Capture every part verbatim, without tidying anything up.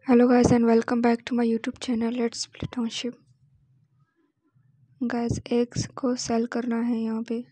Hello guys and welcome back to my YouTube channel let's play Township. Guys eggs को sell करना है यहाँ पे।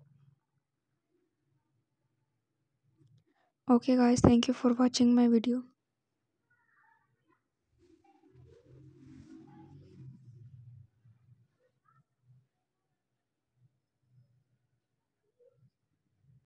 Okay guys, thank you for watching my video.